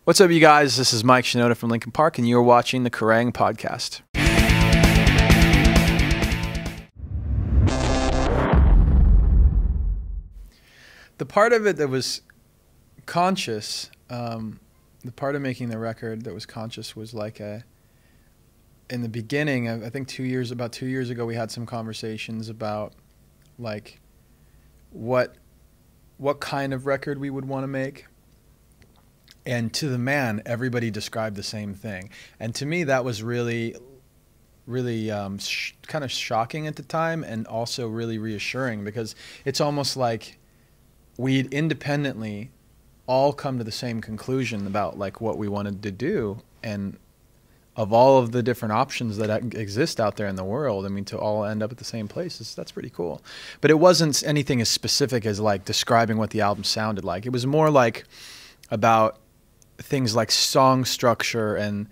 What's up, you guys? This is Mike Shinoda from Linkin Park, and you're watching the Kerrang! Podcast. The part of it that was conscious, the part of making the record that was conscious was like in the beginning, I think about 2 years ago, we had some conversations about like what kind of record we would want to make. And to the man, everybody described the same thing. And to me, that was really kind of shocking at the time, and also really reassuring, because it's almost like we'd independently all come to the same conclusion about like what we wanted to do. And of all of the different options that exist out there in the world, I mean, to all end up at the same place, that's pretty cool. But it wasn't anything as specific as like describing what the album sounded like. It was more like about things like song structure and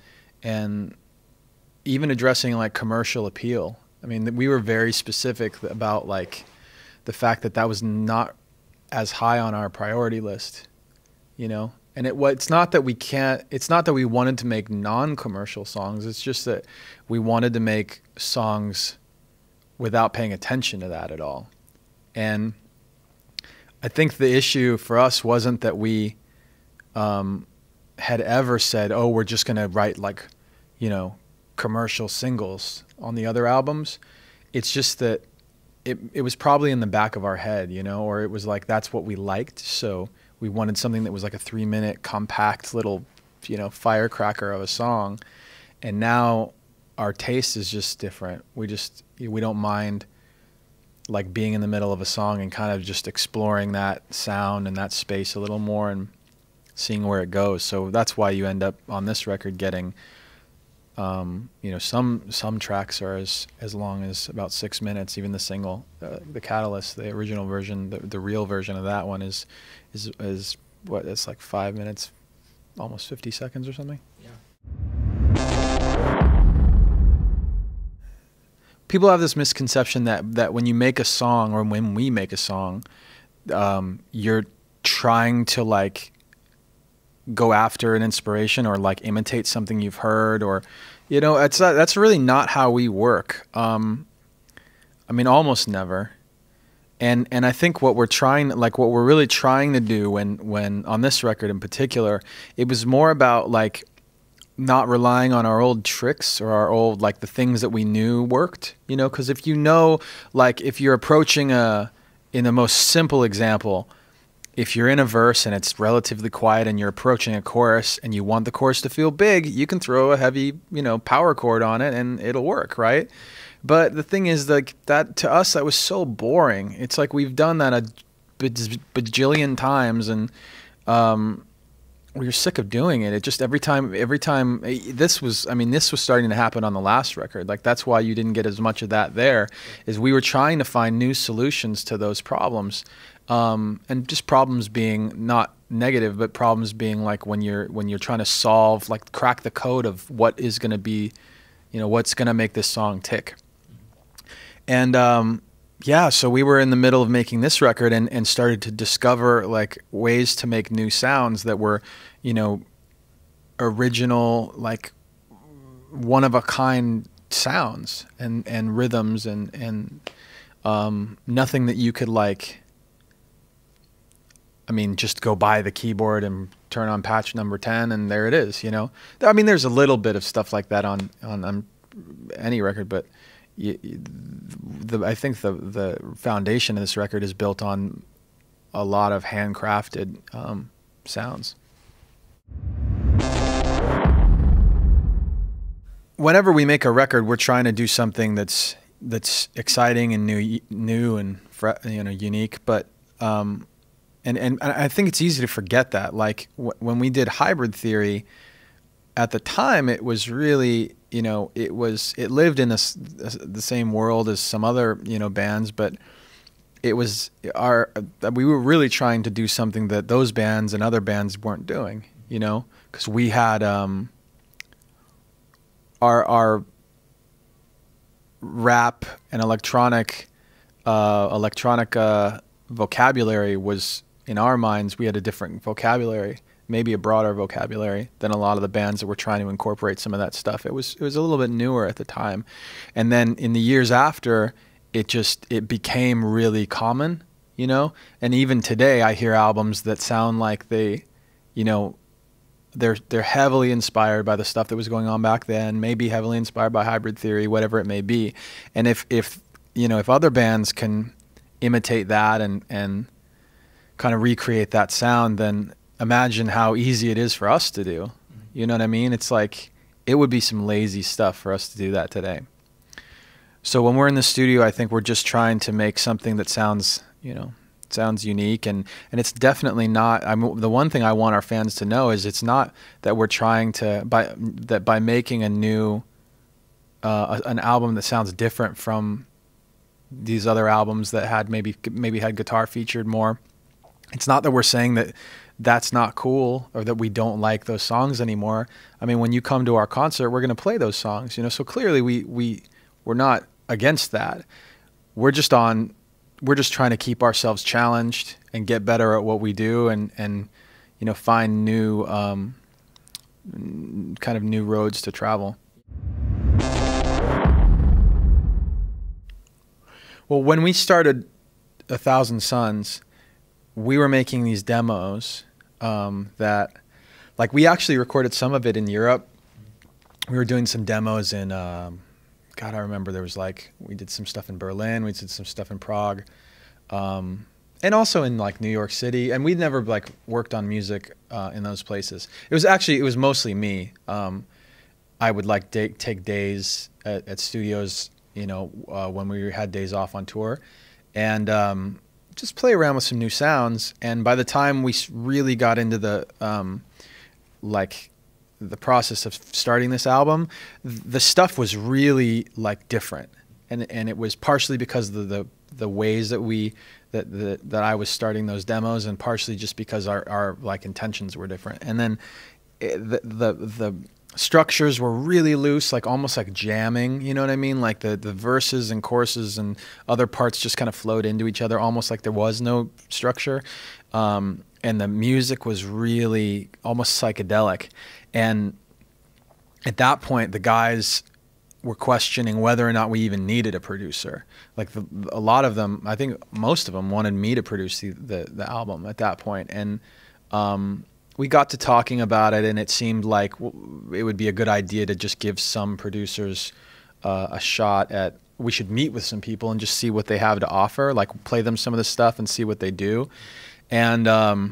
even addressing like commercial appeal. I mean, we were very specific about like the fact that was not as high on our priority list, you know? And it's not that we wanted to make non-commercial songs. It's just that we wanted to make songs without paying attention to that at all. And I think the issue for us wasn't that we had ever said, oh, we're just going to write like, you know, commercial singles on the other albums. It's just that it was probably in the back of our head, you know, or it was like that's what we liked. So we wanted something that was like a 3-minute compact little, you know, firecracker of a song. And now our taste is just different. We don't mind like being in the middle of a song and kind of just exploring that sound and that space a little more and seeing where it goes. So that's why you end up on this record getting, you know, some tracks are as long as about 6 minutes. Even the single, the Catalyst, the original version, the real version of that one is what, it's like 5 minutes, almost 50 seconds or something. Yeah. People have this misconception that when you make a song, or when we make a song, you're trying to like go after an inspiration or like imitate something you've heard, or, you know, that's really not how we work. I mean, almost never. And I think what we're really trying to do when on this record in particular, it was more about like not relying on our old tricks or our old, like the things that we knew worked, you know, because if you know, like if you're approaching in the most simple example, if you're in a verse and it's relatively quiet and you're approaching a chorus and you want the chorus to feel big, you can throw a heavy, you know, power chord on it and it'll work, right? But the thing is, like, that to us, that was so boring. It's like we've done that a bajillion times, and we were sick of doing it. It just every time this was starting to happen on the last record. Like, that's why you didn't get as much of that there, is we were trying to find new solutions to those problems. And just problems being not negative, but problems being like when you're trying to solve, like crack the code of what is going to be, you know, what's going to make this song tick. And yeah, so we were in the middle of making this record and started to discover like ways to make new sounds that were, you know, original, like one of a kind sounds and rhythms and nothing that you could like, I mean, just go buy the keyboard and turn on patch number 10 and there it is, you know? I mean, there's a little bit of stuff like that on any record, but I think the foundation of this record is built on a lot of handcrafted sounds. Whenever we make a record, we're trying to do something that's exciting and new and you know, unique, but and I think it's easy to forget that. Like when we did Hybrid Theory, at the time it was really, you know, it lived in the same world as some other, you know, bands, but it was we were really trying to do something that those bands and other bands weren't doing, you know, because we had our rap and electronic vocabulary was, in our minds, we had a different vocabulary maybe a broader vocabulary than a lot of the bands that were trying to incorporate some of that stuff. It was a little bit newer at the time. And then in the years after, it became really common, you know? And even today I hear albums that sound like they, you know, they're heavily inspired by the stuff that was going on back then, maybe heavily inspired by Hybrid Theory, whatever it may be. And if you know, if other bands can imitate that and kind of recreate that sound, then imagine how easy it is for us to do. You know what I mean? It's like, it would be some lazy stuff for us to do that today. So when we're in the studio, I think we're just trying to make something that sounds, you know, sounds unique, and it's definitely not, the one thing I want our fans to know is it's not that we're trying to, by making a new an album that sounds different from these other albums that had maybe had guitar featured more. It's not that we're saying that that's not cool or that we don't like those songs anymore. I mean, when you come to our concert, we're going to play those songs, you know. So clearly we're not against that. We're just trying to keep ourselves challenged and get better at what we do, and you know, find new kind of new roads to travel. Well, when we started 1,000 Suns, we were making these demos that, like, we actually recorded some of it in Europe. We were doing some demos in, God, I remember there was like, we did some stuff in Berlin, we did some stuff in Prague, and also in like New York City. And we'd never like worked on music in those places. It was mostly me. I would like take days at studios, you know, when we had days off on tour, and just play around with some new sounds. And by the time we really got into the like the process of starting this album, the stuff was really like different, and it was partially because of the ways that I was starting those demos, and partially just because our like intentions were different. And then the structures were really loose, like almost like jamming, you know what I mean? Like the verses and choruses and other parts just kind of flowed into each other, almost like there was no structure. And the music was really almost psychedelic. And at that point, the guys were questioning whether or not we even needed a producer. Like a lot of them, I think most of them, wanted me to produce the album at that point. And we got to talking about it, and it seemed like it would be a good idea to just give some producers a shot at, we should meet with some people and just see what they have to offer, like play them some of the stuff and see what they do. And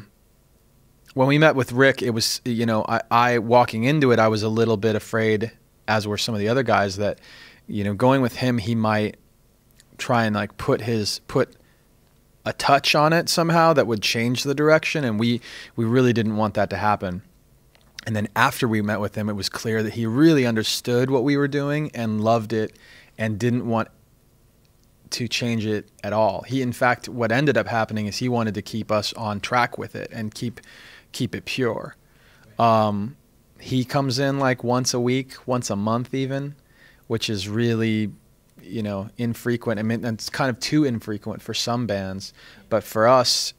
when we met with Rick, it was, you know, I walking into it, I was a little bit afraid, as were some of the other guys, that, you know, going with him, he might try and like put a touch on it somehow that would change the direction, and we really didn't want that to happen. And then after we met with him, it was clear that he really understood what we were doing and loved it and didn't want to change it at all. He, in fact, what ended up happening is he wanted to keep us on track with it and keep it pure. He comes in like once a week, once a month even, which is really, you know, infrequent. I mean, it's kind of too infrequent for some bands, but for us,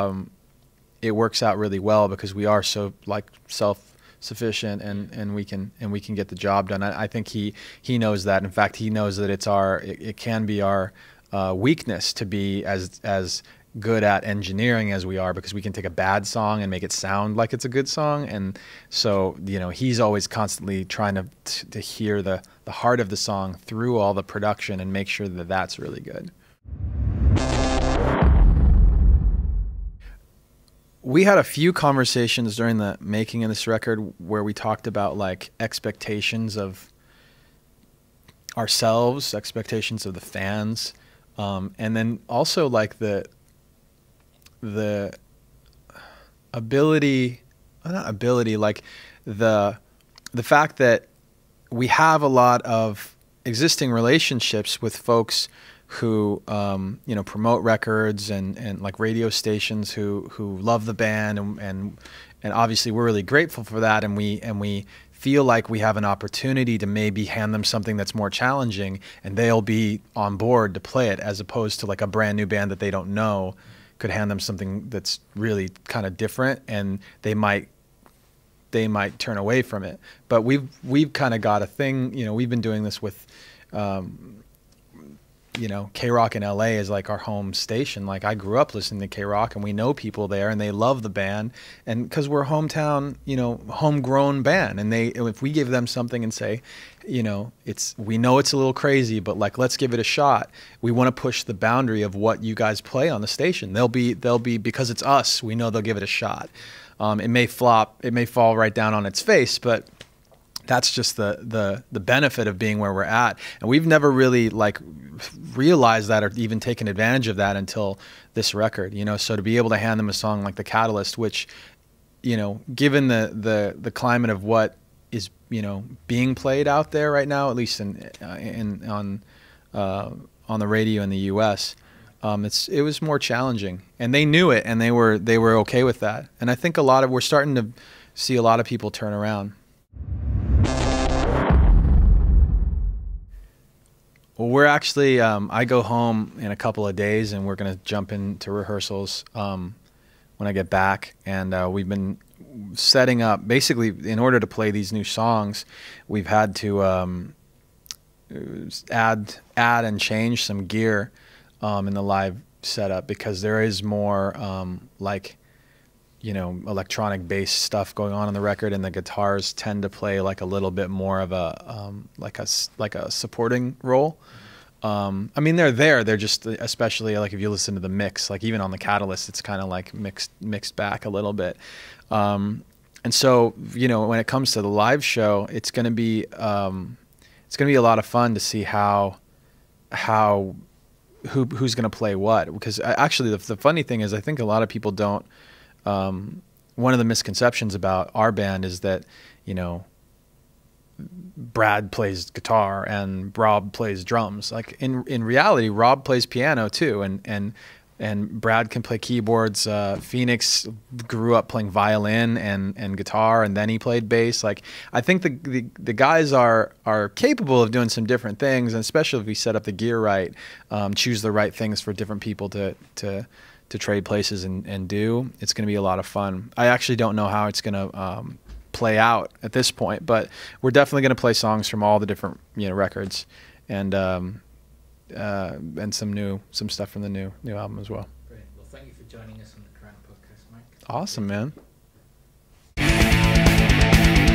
it works out really well because we are so like self-sufficient, and we can get the job done. I think he knows that. In fact, he knows that it can be our weakness to be as good at engineering as we are, because we can take a bad song and make it sound like it's a good song. And so, you know, he's always constantly trying to hear the heart of the song through all the production and make sure that that's really good. We had a few conversations during the making of this record where we talked about like expectations of ourselves, expectations of the fans, and then also like the ability, not ability, like the fact that we have a lot of existing relationships with folks who you know, promote records and like radio stations who love the band, and obviously we're really grateful for that, and we feel like we have an opportunity to maybe hand them something that's more challenging, and they'll be on board to play it, as opposed to like a brand new band that they don't know could hand them something that's really kind of different, and they might they might turn away from it. But we've kind of got a thing, you know, we've been doing this with, you know, K-Rock in LA is like our home station. Like I grew up listening to K-Rock, and we know people there, and they love the band, and because we're a hometown, you know, homegrown band, and if we give them something and say, you know, we know it's a little crazy, but like let's give it a shot. We want to push the boundary of what you guys play on the station. They'll be because it's us. We know they'll give it a shot. It may flop, it may fall right down on its face, but that's just the benefit of being where we're at. And we've never really like realized that or even taken advantage of that until this record, you know. So to be able to hand them a song like The Catalyst, which, you know, given the climate of what is, you know, being played out there right now, at least on the radio in the US, it was more challenging, and they knew it, and they were okay with that. And I think we're starting to see a lot of people turn around. Well, we're actually, I go home in a couple of days, and we're going to jump into rehearsals when I get back. And we've been setting up, basically, in order to play these new songs, we've had to add and change some gear in the live setup, because there is more like, you know, electronic bass stuff going on the record, and the guitars tend to play like a little bit more of a like a supporting role. I mean, they're just, especially like if you listen to the mix, like even on The Catalyst, it's kind of like mixed back a little bit. And so, you know, when it comes to the live show, it's going to be a lot of fun to see who's going to play what, because actually the funny thing is, I think a lot of people don't. One of the misconceptions about our band is that, you know, Brad plays guitar and Rob plays drums. Like in reality, Rob plays piano too, and Brad can play keyboards. Phoenix grew up playing violin and guitar, and then he played bass. Like I think the guys are capable of doing some different things, and especially if we set up the gear right, choose the right things for different people to trade places and do. It's going to be a lot of fun. I actually don't know how it's going to play out at this point, but we're definitely going to play songs from all the different, you know, records, and some stuff from the new album as well. Great. Well, thank you for joining us on the Kerrang! Podcast, Mike. Awesome, man.